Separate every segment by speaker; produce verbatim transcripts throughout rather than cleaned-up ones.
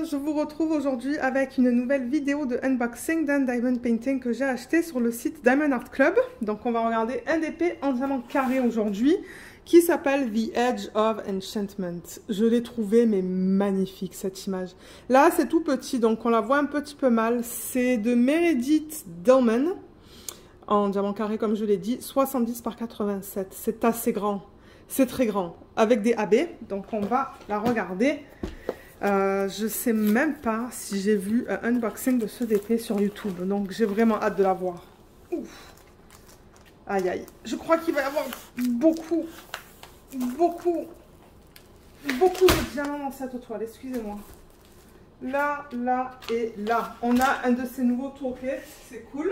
Speaker 1: je vous retrouve aujourd'hui avec une nouvelle vidéo de unboxing d'un diamond painting que j'ai acheté sur le site Diamond Art Club. Donc on va regarder un épée en diamant carré aujourd'hui qui s'appelle The Edge of Enchantment. Je l'ai trouvé mais magnifique cette image. Là c'est tout petit donc on la voit un petit peu mal. C'est de Meredith Dillman en diamant carré comme je l'ai dit, soixante-dix par quatre-vingt-sept. C'est assez grand, c'est très grand avec des A B. Donc on va la regarder. Euh, je sais même pas si j'ai vu un unboxing de ce épée sur YouTube, donc j'ai vraiment hâte de la voir. Ouf. Aïe aïe, je crois qu'il va y avoir beaucoup, beaucoup, beaucoup de diamants dans cette toile, excusez-moi. Là, là et là, on a un de ces nouveaux toolkits, c'est cool.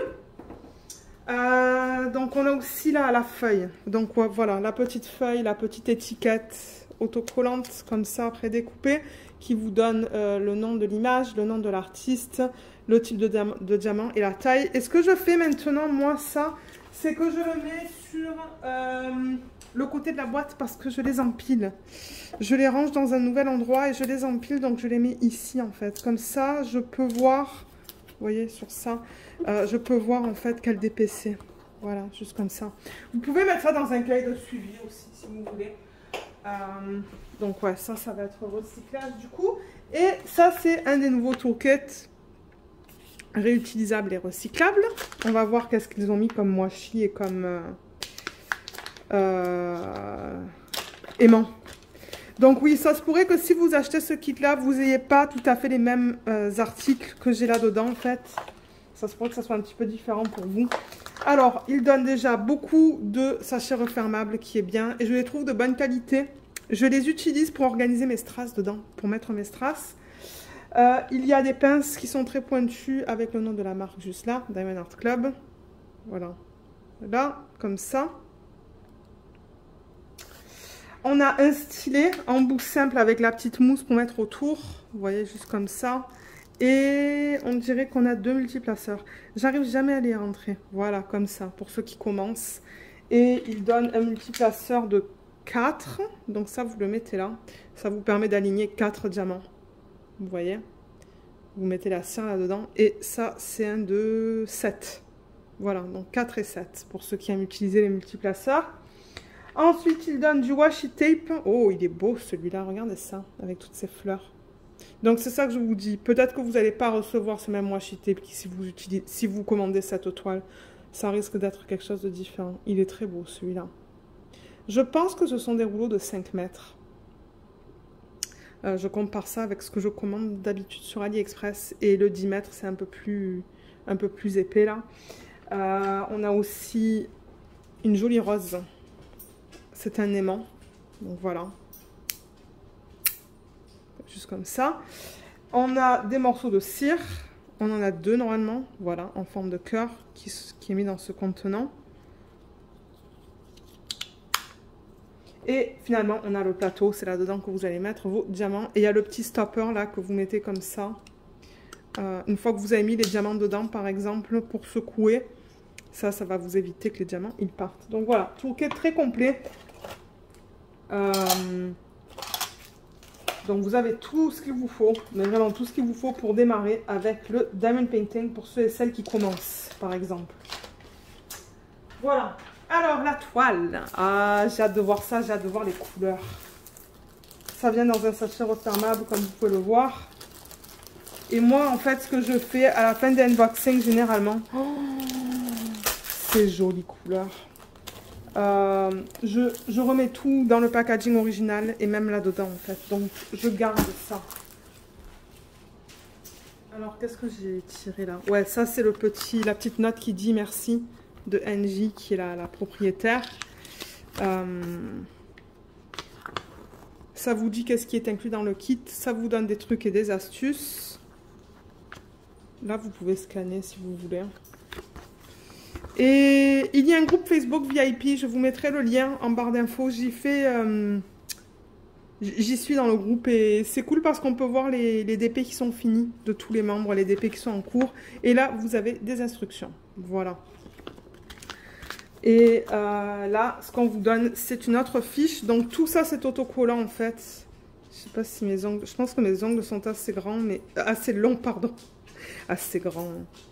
Speaker 1: Euh, donc on a aussi là la feuille, donc ouais, voilà, la petite feuille, la petite étiquette autocollante comme ça prédécoupée qui vous donne euh, le nom de l'image, le nom de l'artiste, le type de, diam de diamant et la taille. Et ce que je fais maintenant, moi, ça, c'est que je le mets sur euh, le côté de la boîte parce que je les empile. Je les range dans un nouvel endroit et je les empile, donc je les mets ici en fait. Comme ça, je peux voir, vous voyez, sur ça, euh, je peux voir en fait quel D P c'est. Voilà, juste comme ça. Vous pouvez mettre ça dans un cahier de suivi aussi, si vous voulez. Euh, donc ouais, ça, ça va être recyclage du coup. Et ça, c'est un des nouveaux toolkits réutilisables et recyclables. On va voir qu'est-ce qu'ils ont mis comme washi et comme euh, euh, aimant. Donc oui, ça se pourrait que si vous achetez ce kit-là, vous n'ayez pas tout à fait les mêmes euh, articles que j'ai là-dedans en fait. Ça se pourrait que ça soit un petit peu différent pour vous. Alors, il donne déjà beaucoup de sachets refermables qui est bien. Et je les trouve de bonne qualité. Je les utilise pour organiser mes strass dedans, pour mettre mes strass. Euh, il y a des pinces qui sont très pointues avec le nom de la marque juste là, Diamond Art Club. Voilà. Là, comme ça. On a un stylet en bout simple avec la petite mousse pour mettre autour. Vous voyez, juste comme ça. Et on dirait qu'on a deux multiplaceurs. J'arrive jamais à les rentrer. Voilà, comme ça, pour ceux qui commencent. Et il donne un multiplaceur de quatre. Donc ça, vous le mettez là. Ça vous permet d'aligner quatre diamants. Vous voyez? Vous mettez la cire là-dedans. Et ça, c'est un de sept. Voilà, donc quatre et sept. Pour ceux qui aiment utiliser les multiplaceurs. Ensuite, il donne du washi tape. Oh, il est beau celui-là. Regardez ça, avec toutes ces fleurs. Donc c'est ça que je vous dis, peut-être que vous n'allez pas recevoir ce même washi tape si vous, utilisez, si vous commandez cette toile. Ça risque d'être quelque chose de différent. Il est très beau celui-là. Je pense que ce sont des rouleaux de cinq mètres. Euh, je compare ça avec ce que je commande d'habitude sur AliExpress. Et le dix mètres, c'est un peu plus, un peu plus épais là. Euh, on a aussi une jolie rose. C'est un aimant. Donc voilà. Juste comme ça. On a des morceaux de cire. On en a deux normalement. Voilà, en forme de cœur qui, qui est mis dans ce contenant. Et finalement, on a le plateau. C'est là-dedans que vous allez mettre vos diamants. Et il y a le petit stopper là que vous mettez comme ça. Euh, une fois que vous avez mis les diamants dedans, par exemple, pour secouer. Ça, ça va vous éviter que les diamants ils partent. Donc voilà, toolkit très complet. Euh... Donc vous avez tout ce qu'il vous faut, mais vraiment tout ce qu'il vous faut pour démarrer avec le diamond painting pour ceux et celles qui commencent, par exemple. Voilà. Alors la toile. Ah, j'ai hâte de voir ça, j'ai hâte de voir les couleurs. Ça vient dans un sachet refermable comme vous pouvez le voir. Et moi en fait ce que je fais à la fin des unboxings généralement, oh, ces jolies couleurs. Euh, je, je remets tout dans le packaging original et même là-dedans en fait. Donc je garde ça. Alors qu'est-ce que j'ai tiré là? Ouais, ça c'est le petit, la petite note qui dit merci de Angie qui est la, la propriétaire. Euh, ça vous dit qu'est-ce qui est inclus dans le kit. Ça vous donne des trucs et des astuces. Là vous pouvez scanner si vous voulez. Et il y a un groupe Facebook V I P, je vous mettrai le lien en barre d'infos. J'y fais, euh, j'y suis dans le groupe et c'est cool parce qu'on peut voir les, les D P qui sont finis de tous les membres, les D P qui sont en cours. Et là, vous avez des instructions. Voilà. Et euh, là, ce qu'on vous donne, c'est une autre fiche. Donc tout ça, c'est autocollant en fait. Je sais pas si mes ongles... Je pense que mes ongles sont assez grands, mais... Assez longs, pardon. Assez grands.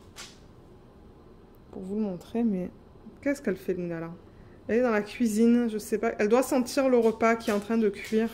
Speaker 1: Pour vous le montrer, mais... Qu'est-ce qu'elle fait, Luna, là? Elle est dans la cuisine, je sais pas. Elle doit sentir le repas qui est en train de cuire.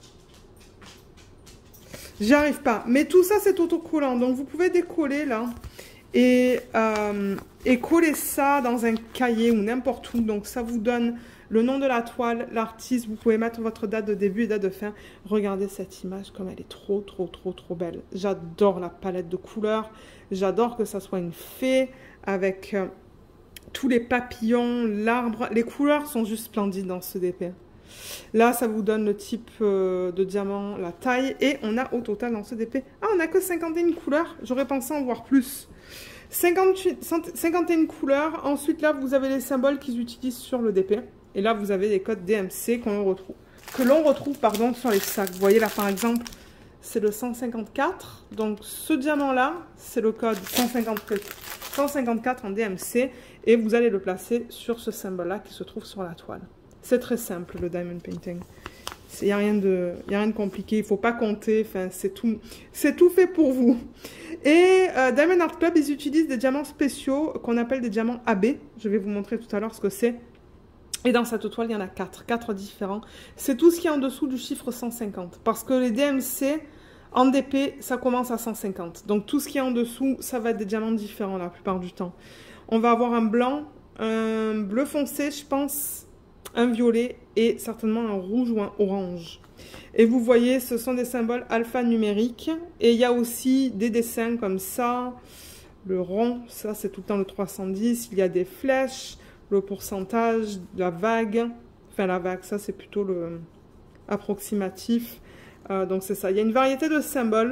Speaker 1: J'y arrive pas. Mais tout ça, c'est autocollant. Donc, vous pouvez décoller, là. Et, euh, et coller ça dans un cahier ou n'importe où. Donc, ça vous donne le nom de la toile, l'artiste. Vous pouvez mettre votre date de début et date de fin. Regardez cette image, comme elle est trop, trop, trop, trop belle. J'adore la palette de couleurs. J'adore que ça soit une fée avec... Euh, tous les papillons, l'arbre, les couleurs sont juste splendides dans ce D P. Là, ça vous donne le type euh, de diamant, la taille, et on a au total dans ce D P, ah, on n'a que cinquante et une couleurs, j'aurais pensé en voir plus. cinquante-huit, cinquante et une couleurs, ensuite là, vous avez les symboles qu'ils utilisent sur le D P, et là, vous avez les codes D M C qu'on retrouve, que l'on retrouve, pardon, sur les sacs. Vous voyez là, par exemple, c'est le cent cinquante-quatre, donc ce diamant-là, c'est le code cent cinquante-quatre en D M C, et vous allez le placer sur ce symbole-là qui se trouve sur la toile. C'est très simple, le diamond painting. Il n'y a rien de, y a rien de compliqué, il ne faut pas compter, c'est tout, tout fait pour vous. Et euh, Diamond Art Club, ils utilisent des diamants spéciaux qu'on appelle des diamants A B. Je vais vous montrer tout à l'heure ce que c'est. Et dans cette toile, il y en a quatre, quatre différents. C'est tout ce qui est en dessous du chiffre cent cinquante. Parce que les D M C, en D P, ça commence à cent cinquante. Donc tout ce qui est en dessous, ça va être des diamants différents la plupart du temps. On va avoir un blanc, un bleu foncé, je pense, un violet et certainement un rouge ou un orange. Et vous voyez, ce sont des symboles alphanumériques. Et il y a aussi des dessins comme ça. Le rond, ça c'est tout le temps le trois cent dix. Il y a des flèches, le pourcentage, la vague. Enfin la vague, ça c'est plutôt le approximatif. Euh, donc c'est ça. Il y a une variété de symboles.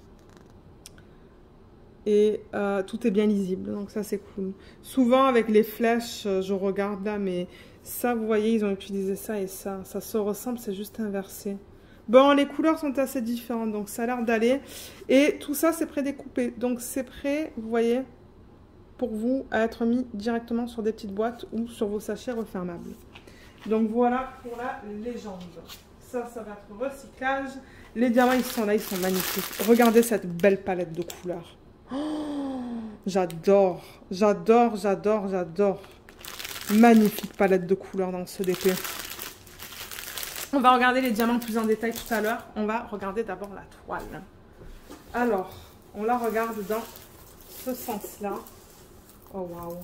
Speaker 1: Et euh, tout est bien lisible, donc ça c'est cool. Souvent avec les flèches, je regarde là, mais ça vous voyez, ils ont utilisé ça et ça. Ça se ressemble, c'est juste inversé. Bon, les couleurs sont assez différentes, donc ça a l'air d'aller. Et tout ça c'est prédécoupé, donc c'est prêt, vous voyez, pour vous à être mis directement sur des petites boîtes ou sur vos sachets refermables. Donc voilà pour la légende. Ça, ça va être recyclage. Les diamants, ils sont là, ils sont magnifiques. Regardez cette belle palette de couleurs. Oh, j'adore, j'adore, j'adore, j'adore. Magnifique palette de couleurs dans ce D P. On va regarder les diamants plus en détail tout à l'heure. On va regarder d'abord la toile. Alors, on la regarde dans ce sens-là. Oh, waouh.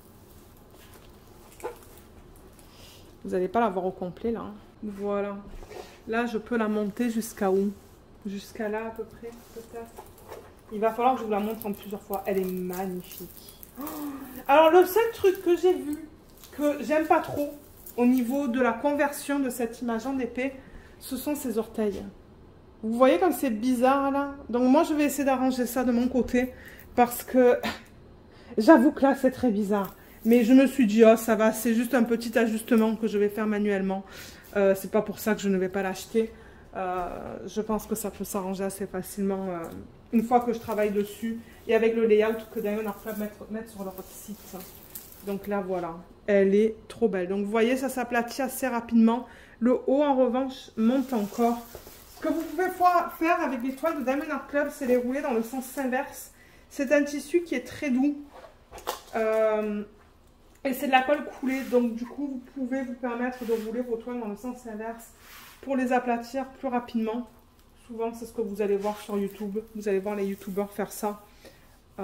Speaker 1: Vous n'allez pas la voir au complet, là. Voilà. Là, je peux la monter jusqu'à où? Jusqu'à là, à peu près, peut-être. Il va falloir que je vous la montre en plusieurs fois. Elle est magnifique. Oh, alors, le seul truc que j'ai vu, que j'aime pas trop, au niveau de la conversion de cette image en D P, ce sont ses orteils. Vous voyez comme c'est bizarre, là? Donc, moi, je vais essayer d'arranger ça de mon côté, parce que j'avoue que là, c'est très bizarre. Mais je me suis dit, oh, ça va, c'est juste un petit ajustement que je vais faire manuellement. Euh, c'est pas pour ça que je ne vais pas l'acheter. Euh, je pense que ça peut s'arranger assez facilement euh, une fois que je travaille dessus et avec le layout que Diamond Art Club mettre, mettre sur leur site. Donc là, voilà, elle est trop belle. Donc vous voyez, ça s'aplatit assez rapidement. Le haut, en revanche, monte encore. Ce que vous pouvez faire avec les toiles de Diamond Art Club, c'est les rouler dans le sens inverse. C'est un tissu qui est très doux. Euh, et c'est de la colle coulée. Donc du coup, vous pouvez vous permettre de rouler vos toiles dans le sens inverse pour les aplatir plus rapidement. Souvent, c'est ce que vous allez voir sur YouTube. Vous allez voir les YouTubeurs faire ça. Euh,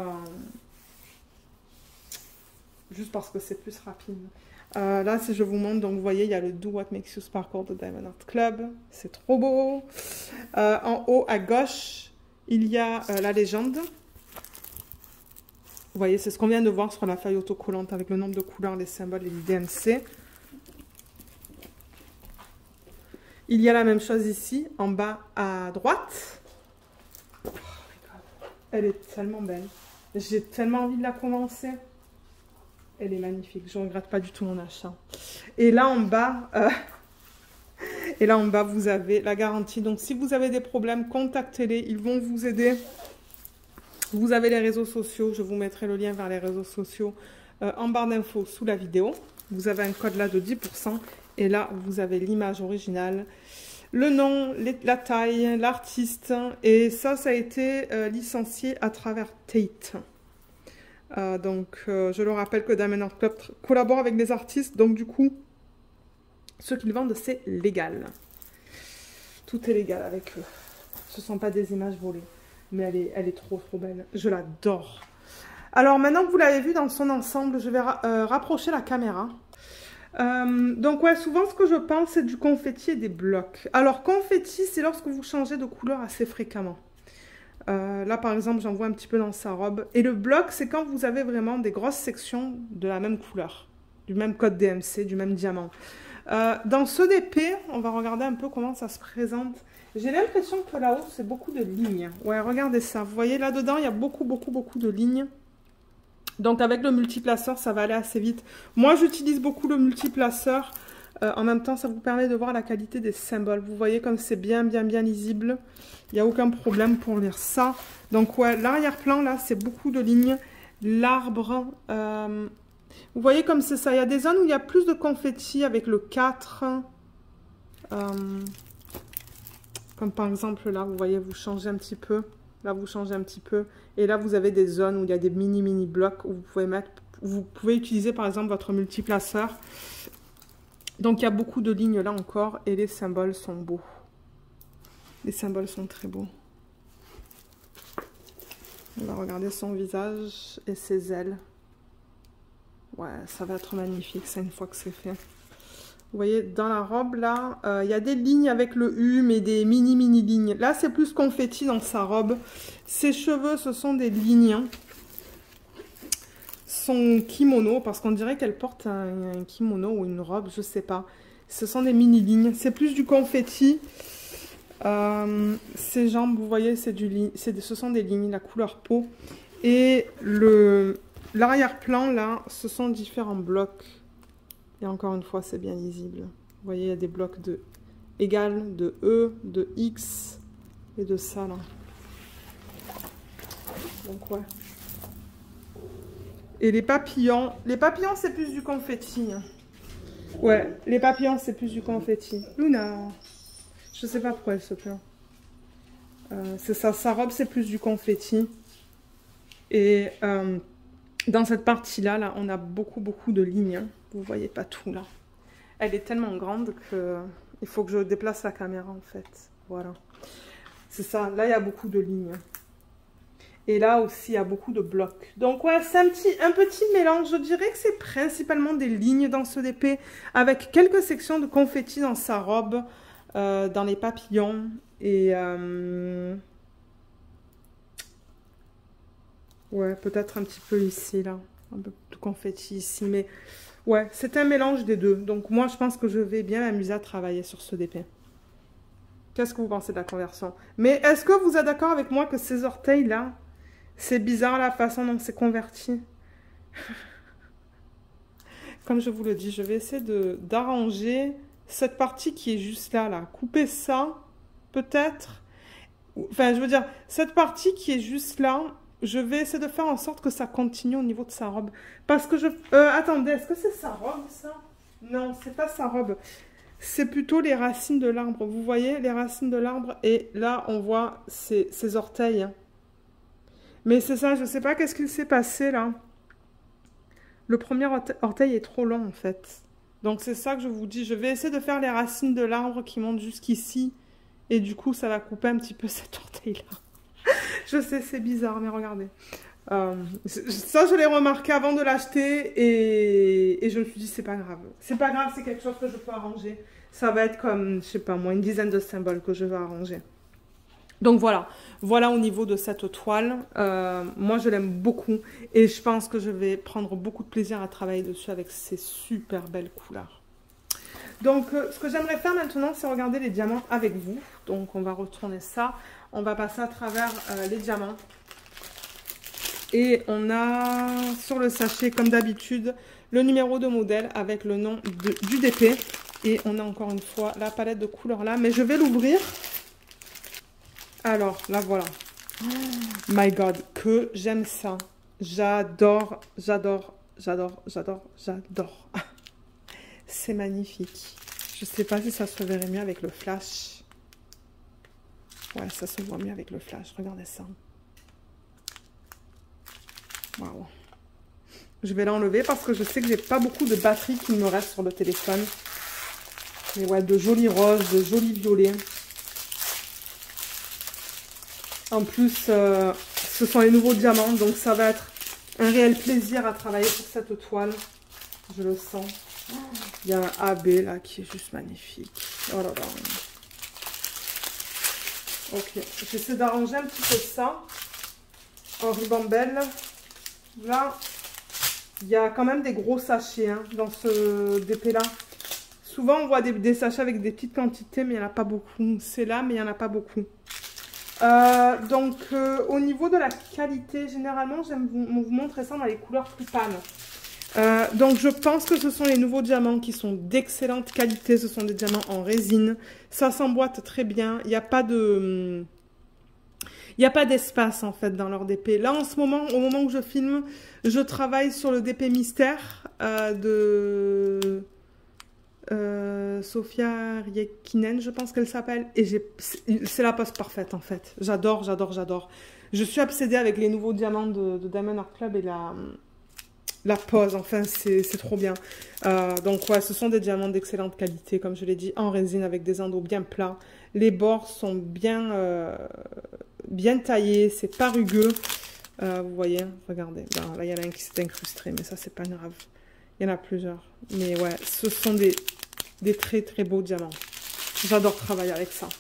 Speaker 1: juste parce que c'est plus rapide. Euh, là, si je vous montre, donc vous voyez, il y a le Do What Makes You Sparkle de Diamond Art Club. C'est trop beau. Euh, en haut, à gauche, il y a euh, la légende. Vous voyez, c'est ce qu'on vient de voir sur la feuille autocollante avec le nombre de couleurs, les symboles et les D M C. Il y a la même chose ici, en bas à droite. Oh my God. Elle est tellement belle. J'ai tellement envie de la commencer. Elle est magnifique. Je ne regrette pas du tout mon achat. Et là en bas, euh, et là en bas, vous avez la garantie. Donc si vous avez des problèmes, contactez-les. Ils vont vous aider. Vous avez les réseaux sociaux. Je vous mettrai le lien vers les réseaux sociaux euh, en barre d'infos sous la vidéo. Vous avez un code là de dix pour cent. Et là, vous avez l'image originale le nom, les, la taille, l'artiste. Et ça, ça a été euh, licencié à travers Tate. Euh, donc, euh, je le rappelle que Diamond Art Club collabore avec des artistes. Donc, du coup, ce qu'ils vendent, c'est légal. Tout est légal avec eux. Ce ne sont pas des images volées. Mais elle est, elle est trop, trop belle. Je l'adore. Alors, maintenant que vous l'avez vu dans son ensemble, je vais ra euh, rapprocher la caméra. Euh, donc ouais, souvent ce que je pense c'est du confetti et des blocs. Alors confetti c'est lorsque vous changez de couleur assez fréquemment. Euh, là par exemple j'en vois un petit peu dans sa robe. Et le bloc c'est quand vous avez vraiment des grosses sections de la même couleur, du même code D M C, du même diamant. Euh, dans ce D P, on va regarder un peu comment ça se présente. J'ai l'impression que là-haut c'est beaucoup de lignes. Ouais, regardez ça, vous voyez là-dedans il y a beaucoup beaucoup beaucoup de lignes. Donc avec le multiplaceur, ça va aller assez vite. Moi, j'utilise beaucoup le multiplaceur. Euh, en même temps, ça vous permet de voir la qualité des symboles. Vous voyez comme c'est bien, bien, bien lisible. Il n'y a aucun problème pour lire ça. Donc ouais, l'arrière-plan, là, c'est beaucoup de lignes. L'arbre, euh, vous voyez comme c'est ça. Il y a des zones où il y a plus de confetti avec le quatre. Euh, comme par exemple là, vous voyez, vous changez un petit peu. Là, vous changez un petit peu. Et là, vous avez des zones où il y a des mini, mini blocs où vous pouvez mettre, vous pouvez utiliser par exemple votre multiplaceur. Donc, il y a beaucoup de lignes là encore. Et les symboles sont beaux. Les symboles sont très beaux. On va regarder son visage et ses ailes. Ouais, ça va être magnifique, ça, une fois que c'est fait. Vous voyez, dans la robe, là, il euh, y a des lignes avec le U, mais des mini-mini lignes. Là, c'est plus confetti dans sa robe. Ses cheveux, ce sont des lignes. Son kimono, parce qu'on dirait qu'elle porte un, un kimono ou une robe, je sais pas. Ce sont des mini-lignes. C'est plus du confetti. Euh, ses jambes, vous voyez, c'est du ce sont des lignes, la couleur peau. Et le l'arrière-plan, là, ce sont différents blocs. Et encore une fois, c'est bien lisible. Vous voyez, il y a des blocs de égal, de E, de X et de ça, là. Donc, ouais. Et les papillons. Les papillons, c'est plus du confetti. Ouais, les papillons, c'est plus du confetti. Luna. Je sais pas pourquoi elle se plaint. Euh, c'est ça, sa robe, c'est plus du confetti. Et euh, dans cette partie-là, là, on a beaucoup, beaucoup de lignes. Vous voyez pas tout là. Elle est tellement grande que il faut que je déplace la caméra en fait. Voilà. C'est ça. Là, il y a beaucoup de lignes. Et là aussi, il y a beaucoup de blocs. Donc ouais, c'est un petit, un petit mélange. Je dirais que c'est principalement des lignes dans ce D P, avec quelques sections de confetti dans sa robe, euh, dans les papillons. Et euh... ouais, peut-être un petit peu ici, là. Un peu de confetti ici, mais... ouais, c'est un mélange des deux. Donc moi, je pense que je vais bien m'amuser à travailler sur ce D P. Qu'est-ce que vous pensez de la conversion? Mais est-ce que vous êtes d'accord avec moi que ces orteils-là, c'est bizarre la façon dont c'est converti? Comme je vous le dis, je vais essayer de d'arranger cette partie qui est juste là, là. Couper ça, peut-être. Enfin, je veux dire, cette partie qui est juste là... je vais essayer de faire en sorte que ça continue au niveau de sa robe. Parce que je... Euh, attendez, est-ce que c'est sa robe, ça? Non, c'est pas sa robe. C'est plutôt les racines de l'arbre. Vous voyez, les racines de l'arbre. Et là, on voit ses, ses orteils. Mais c'est ça, je sais pas qu'est-ce qu'il s'est passé, là. Le premier orteil est trop long, en fait. Donc, c'est ça que je vous dis. Je vais essayer de faire les racines de l'arbre qui montent jusqu'ici. Et du coup, ça va couper un petit peu cet orteil-là. Je sais, c'est bizarre, mais regardez. Euh, ça, je l'ai remarqué avant de l'acheter et, et je me suis dit, c'est pas grave. C'est pas grave, c'est quelque chose que je peux arranger. Ça va être comme, je sais pas moi, une dizaine de symboles que je vais arranger. Donc voilà, voilà au niveau de cette toile. Euh, moi, je l'aime beaucoup et je pense que je vais prendre beaucoup de plaisir à travailler dessus avec ces super belles couleurs. Donc, euh, ce que j'aimerais faire maintenant, c'est regarder les diamants avec vous. Donc, on va retourner ça. On va passer à travers euh, les diamants. Et on a sur le sachet, comme d'habitude, le numéro de modèle avec le nom de, du D P. Et on a encore une fois la palette de couleurs là. Mais je vais l'ouvrir. Alors, là, voilà. Oh my God, que j'aime ça. J'adore, j'adore, j'adore, j'adore, j'adore. C'est magnifique. Je ne sais pas si ça se verrait mieux avec le flash. Ouais, ça se voit mieux avec le flash. Regardez ça. Waouh. Je vais l'enlever parce que je sais que j'ai pas beaucoup de batterie qui me reste sur le téléphone. Mais ouais, de jolis roses, de jolis violets. En plus, euh, ce sont les nouveaux diamants, donc ça va être un réel plaisir à travailler sur cette toile. Je le sens. Il y a un A B là qui est juste magnifique. Oh là là. Ok, j'essaie d'arranger un petit peu ça en ribambelle. Là, il y a quand même des gros sachets hein, dans ce D P là. Souvent on voit des, des sachets avec des petites quantités, mais il n'y en a pas beaucoup. C'est là, mais il n'y en a pas beaucoup. Euh, donc euh, au niveau de la qualité, généralement j'aime vous, vous montrer ça dans les couleurs plus pâles. Euh, donc je pense que ce sont les nouveaux diamants qui sont d'excellente qualité. Ce sont des diamants en résine. Ça s'emboîte très bien. Il n'y a pas de... Il n'y a pas d'espace en fait dans leur D P. Là en ce moment, au moment où je filme, je travaille sur le D P mystère euh, de euh, Sofia Riekinen, je pense qu'elle s'appelle. Et c'est la pose parfaite en fait. J'adore, j'adore, j'adore. Je suis obsédée avec les nouveaux diamants de, de Diamond Art Club et la, la pose. Enfin, c'est trop bien. Euh, donc ouais, ce sont des diamants d'excellente qualité, comme je l'ai dit, en résine avec des endos bien plats. Les bords sont bien... Euh, bien taillé, c'est pas rugueux. Euh, vous voyez, regardez. Ben, là, il y en a un qui s'est incrusté, mais ça, c'est pas grave. Il y en a plusieurs. Mais ouais, ce sont des, des très, très beaux diamants. J'adore travailler avec ça.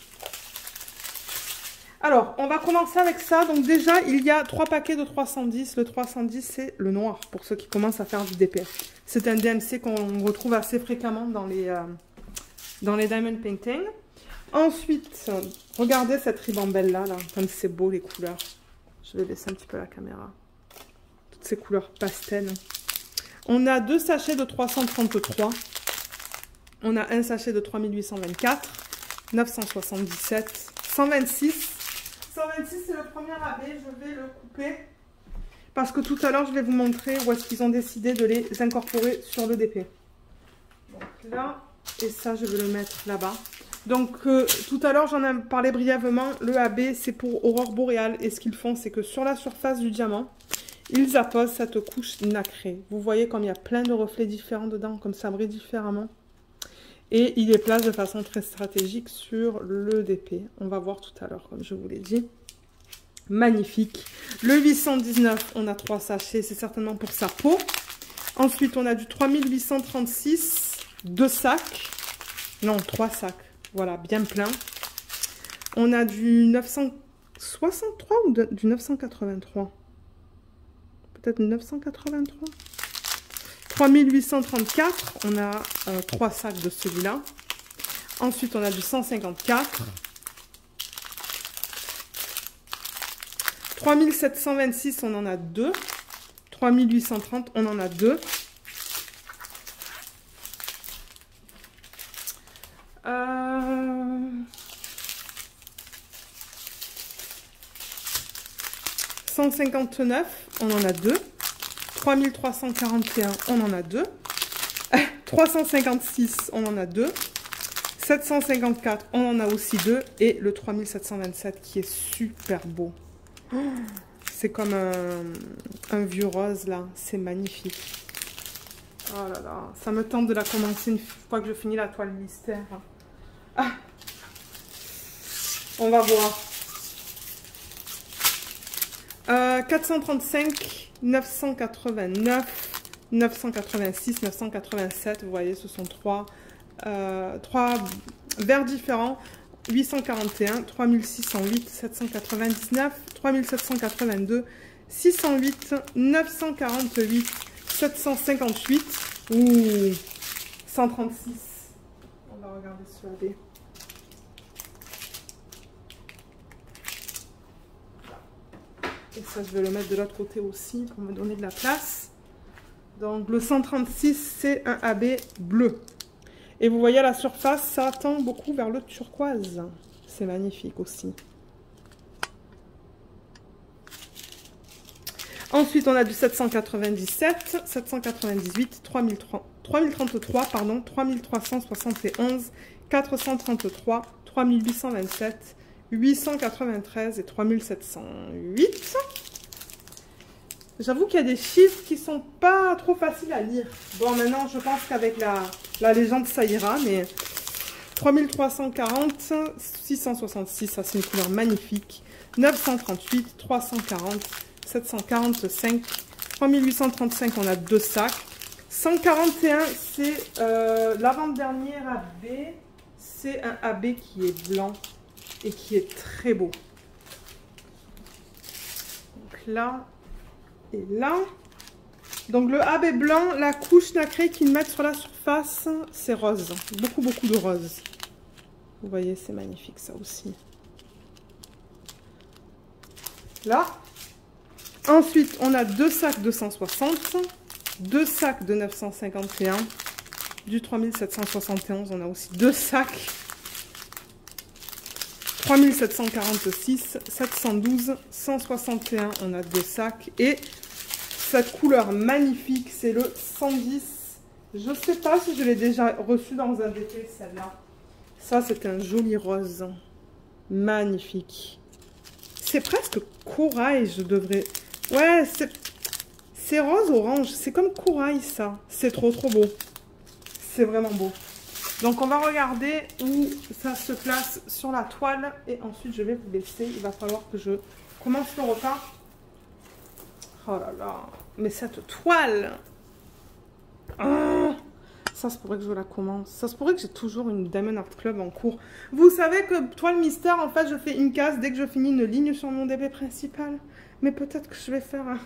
Speaker 1: Alors, on va commencer avec ça. Donc déjà, il y a trois paquets de trois cent dix. Le trois cent dix, c'est le noir, pour ceux qui commencent à faire du D P. C'est un D M C qu'on retrouve assez fréquemment dans les, euh, dans les Diamond Painting. Ensuite, regardez cette ribambelle là, là, comme c'est beau les couleurs. Je vais baisser un petit peu la caméra. Toutes ces couleurs pastel. On a deux sachets de trois cent trente-trois. On a un sachet de trois mille huit cent vingt-quatre, neuf cent soixante-dix-sept, cent vingt-six. cent vingt-six, c'est le premier A B. Je vais le couper parce que tout à l'heure, je vais vous montrer où est-ce qu'ils ont décidé de les incorporer sur le D P. Donc là, et ça, je vais le mettre là-bas. Donc, euh, tout à l'heure, j'en ai parlé brièvement. Le A B, c'est pour aurore boréale. Et ce qu'ils font, c'est que sur la surface du diamant, ils apposent cette couche nacrée. Vous voyez comme il y a plein de reflets différents dedans, comme ça brille différemment. Et ils les placent de façon très stratégique sur le D P. On va voir tout à l'heure, comme je vous l'ai dit. Magnifique. Le huit cent dix-neuf, on a trois sachets. C'est certainement pour sa peau. Ensuite, on a du trois mille huit cent trente-six, deux sacs. Non, trois sacs. Voilà, bien plein. On a du neuf cent soixante-trois ou de, du neuf cent quatre-vingt-trois? Peut-être neuf cent quatre-vingt-trois. trois mille huit cent trente-quatre. On a euh, trois sacs de celui-là. Ensuite, on a du cent cinquante-quatre. trois mille sept cent vingt-six, on en a deux. trois mille huit cent trente, on en a deux. Euh... cent cinquante-neuf, on en a deux. trois mille trois cent quarante et un, on en a deux. trois cent cinquante-six, on en a deux. sept cent cinquante-quatre, on en a aussi deux. Et le trois mille sept cent vingt-sept qui est super beau. Oh, c'est comme un, un vieux rose là, c'est magnifique. Oh là là, ça me tente de la commencer une fois que je finis la toile mystère. Ah. On va voir. Euh, quatre cent trente-cinq, neuf cent quatre-vingt-neuf, neuf cent quatre-vingt-six, neuf cent quatre-vingt-sept. Vous voyez, ce sont trois, euh, trois verres différents. huit cent quarante et un, trois mille six cent huit, sept cent quatre-vingt-dix-neuf, trois mille sept cent quatre-vingt-deux, six cent huit, neuf cent quarante-huit, sept cent cinquante-huit ou cent trente-six. On va regarder sur la B. Et ça, je vais le mettre de l'autre côté aussi pour me donner de la place. Donc, le cent trente-six, c'est un A B bleu. Et vous voyez à la surface, ça tend beaucoup vers le turquoise. C'est magnifique aussi. Ensuite, on a du sept cent quatre-vingt-dix-sept, sept cent quatre-vingt-dix-huit, trois mille trente-trois, pardon, trois mille trois cent soixante et onze, quatre cent trente-trois, trois mille huit cent vingt-sept, huit cent quatre-vingt-treize et trois mille sept cent huit. J'avoue qu'il y a des chiffres qui sont pas trop faciles à lire. Bon, maintenant, je pense qu'avec la, la légende, ça ira, mais trois mille trois cent quarante, six cent soixante-six, ça c'est une couleur magnifique. neuf cent trente-huit, trois cent quarante, sept cent quarante-cinq, trois mille huit cent trente-cinq, on a deux sacs. cent quarante et un, c'est euh, l'avant-dernier A B. C'est un A B qui est blanc et qui est très beau. Donc là et là. Donc le A B blanc, la couche nacrée qu'ils mettent sur la surface, c'est rose. Beaucoup, beaucoup de rose. Vous voyez, c'est magnifique ça aussi. Là. Ensuite, on a deux sacs de cent soixante, deux sacs de neuf cent cinquante et un, du trois mille sept cent soixante et onze, on a aussi deux sacs, trois mille sept cent quarante-six, sept cent douze, cent soixante et un, on a deux sacs, et cette couleur magnifique, c'est le cent dix. Je ne sais pas si je l'ai déjà reçu dans un D P, celle-là. Ça, c'est un joli rose. Magnifique. C'est presque corail, je devrais... Ouais, c'est rose orange. C'est comme corail, ça. C'est trop, trop beau. C'est vraiment beau. Donc, on va regarder où ça se place sur la toile. Et ensuite, je vais vous laisser. Il va falloir que je commence le repas. Oh là là. Mais cette toile... Oh, ça se pourrait que je la commence. Ça se pourrait que j'ai toujours une Diamond Art Club en cours. Vous savez que toile mystère, en fait, je fais une case dès que je finis une ligne sur mon D P principal. Mais peut-être que je vais faire... Un...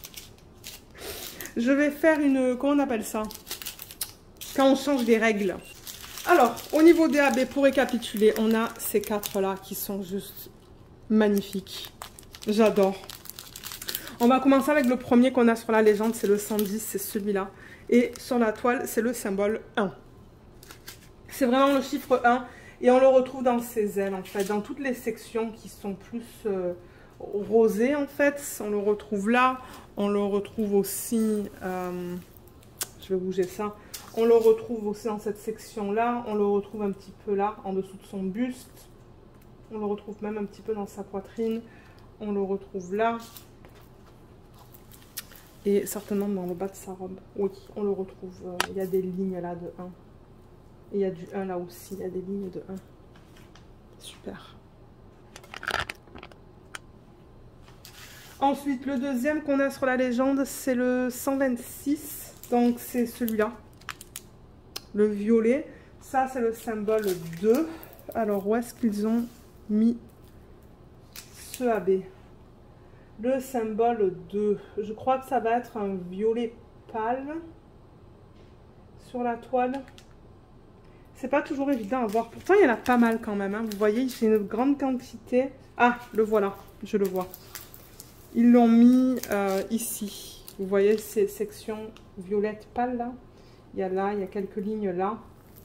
Speaker 1: Je vais faire une... Comment on appelle ça? Quand on change des règles. Alors, au niveau des A B, pour récapituler, on a ces quatre-là qui sont juste magnifiques. J'adore. On va commencer avec le premier qu'on a sur la légende, c'est le cent dix, c'est celui-là. Et sur la toile, c'est le symbole un. C'est vraiment le chiffre un. Et on le retrouve dans ses ailes, en fait. Dans toutes les sections qui sont plus euh, rosées, en fait. On le retrouve là. On le retrouve aussi... Euh, je vais bouger ça. On le retrouve aussi dans cette section-là. On le retrouve un petit peu là, en dessous de son buste. On le retrouve même un petit peu dans sa poitrine. On le retrouve là. Et certainement dans le bas de sa robe. Oui, on le retrouve. Euh, il y a des lignes là de un. Et il y a du un là aussi. Il y a des lignes de un. Super. Ensuite, le deuxième qu'on a sur la légende, c'est le cent vingt-six. Donc, c'est celui-là. Le violet. Ça, c'est le symbole deux. Alors, où est-ce qu'ils ont mis ce A B? Le symbole deux. Je crois que ça va être un violet pâle sur la toile. C'est pas toujours évident à voir. Pourtant, il y en a pas mal quand même. Hein. Vous voyez, j'ai une grande quantité. Ah, le voilà. Je le vois. Ils l'ont mis euh, ici. Vous voyez ces sections violettes pâles là. Il y a là, il y a quelques lignes là.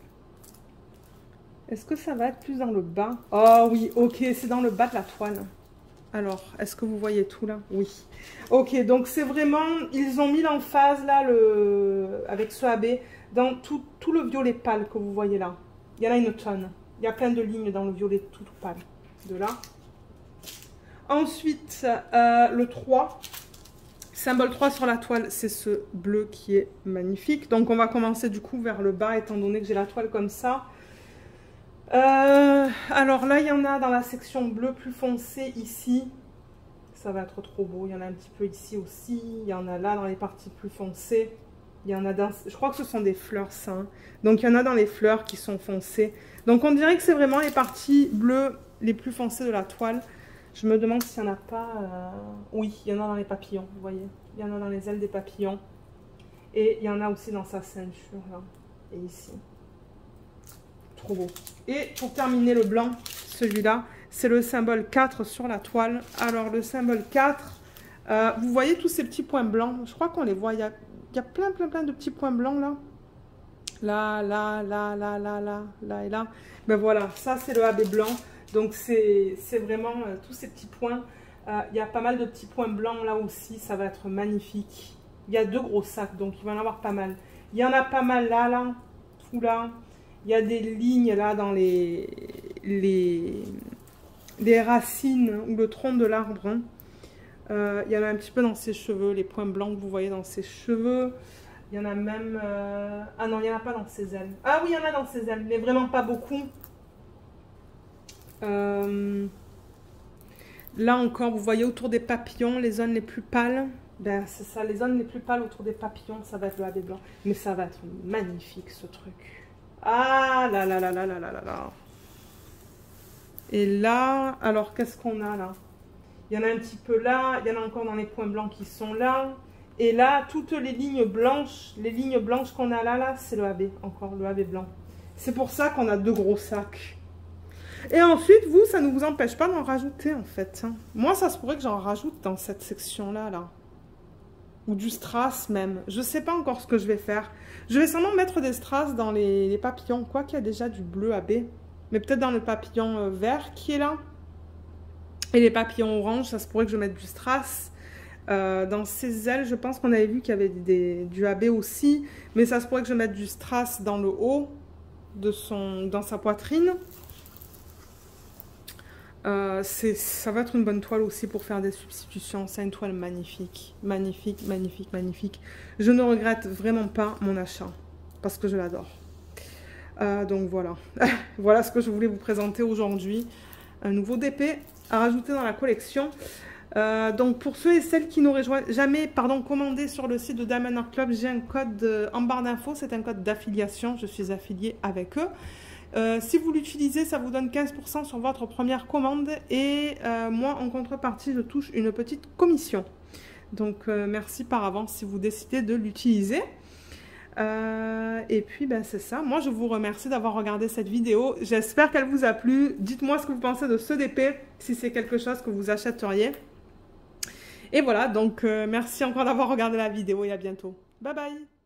Speaker 1: Est-ce que ça va être plus dans le bas? Oh oui, ok, c'est dans le bas de la toile. Alors, est-ce que vous voyez tout là? Oui. Ok, donc c'est vraiment... Ils ont mis l'emphase là, le, avec ce A B, dans tout, tout le violet pâle que vous voyez là. Il y en a une tonne. Il y a plein de lignes dans le violet tout, tout pâle. De là. Ensuite, euh, le trois. Symbole trois sur la toile, c'est ce bleu qui est magnifique. Donc, on va commencer du coup vers le bas, étant donné que j'ai la toile comme ça. Euh, alors là, il y en a dans la section bleu plus foncé ici. Ça va être trop beau. Il y en a un petit peu ici aussi. Il y en a là dans les parties plus foncées. Il y en a dans... Je crois que ce sont des fleurs, ça. Hein. Donc, il y en a dans les fleurs qui sont foncées. Donc, on dirait que c'est vraiment les parties bleues les plus foncées de la toile. Je me demande s'il n'y en a pas... Euh... Oui, il y en a dans les papillons, vous voyez. Il y en a dans les ailes des papillons. Et il y en a aussi dans sa ceinture, là. Et ici. Trop beau. Et pour terminer le blanc, celui-là, c'est le symbole quatre sur la toile. Alors, le symbole quatre, euh, vous voyez tous ces petits points blancs. Je crois qu'on les voit. Il y a, il y a plein, plein, plein de petits points blancs, là. Là, là, là, là, là, là, là et là. Ben voilà, ça, c'est le A B blanc. Donc, c'est vraiment euh, tous ces petits points. Euh, il y a pas mal de petits points blancs là aussi. Ça va être magnifique. Il y a deux gros sacs, donc il va y en avoir pas mal. Il y en a pas mal là, là, tout là. Il y a des lignes là dans les, les, les racines ou le tronc de l'arbre. Hein. Euh, il y en a un petit peu dans ses cheveux, les points blancs que vous voyez dans ses cheveux. Il y en a même... Euh... Ah non, il n'y en a pas dans ses ailes. Ah oui, il y en a dans ses ailes, mais vraiment pas beaucoup. Euh... Là encore, vous voyez autour des papillons, les zones les plus pâles. Ben c'est ça, les zones les plus pâles autour des papillons, ça va être le A B blanc. Mais ça va être magnifique ce truc. Ah là là là là là là là là. Et là, alors qu'est-ce qu'on a là? Il y en a un petit peu là, il y en a encore dans les points blancs qui sont là. Et là, toutes les lignes blanches, les lignes blanches qu'on a là, là, c'est le A B, encore le A B blanc. C'est pour ça qu'on a deux gros sacs. Et ensuite, vous, ça ne vous empêche pas d'en rajouter, en fait. Hein. Moi, ça se pourrait que j'en rajoute dans cette section-là, là. Ou du strass, même. Je ne sais pas encore ce que je vais faire. Je vais sûrement mettre des strass dans les, les papillons. Quoi qu'il y a déjà du bleu A B. Mais peut-être dans le papillon euh, vert qui est là. Et les papillons orange, ça se pourrait que je mette du strass. Euh, dans ses ailes, je pense qu'on avait vu qu'il y avait des, du A B aussi. Mais ça se pourrait que je mette du strass dans le haut, de son, dans sa poitrine. Euh, ça va être une bonne toile aussi pour faire des substitutions. C'est une toile magnifique, magnifique, magnifique, magnifique. Je ne regrette vraiment pas mon achat parce que je l'adore. Euh, donc voilà, voilà ce que je voulais vous présenter aujourd'hui. Un nouveau D P à rajouter dans la collection. Euh, donc pour ceux et celles qui n'auraient jamais pardon, commandé sur le site de Diamond Art Club, j'ai un code euh, en barre d'infos. C'est un code d'affiliation. Je suis affiliée avec eux. Euh, si vous l'utilisez, ça vous donne quinze pour cent sur votre première commande et euh, moi, en contrepartie, je touche une petite commission. Donc, euh, merci par avance si vous décidez de l'utiliser. Euh, et puis, ben, c'est ça. Moi, je vous remercie d'avoir regardé cette vidéo. J'espère qu'elle vous a plu. Dites-moi ce que vous pensez de ce D P, si c'est quelque chose que vous achèteriez. Et voilà, donc, euh, merci encore d'avoir regardé la vidéo et à bientôt. Bye bye!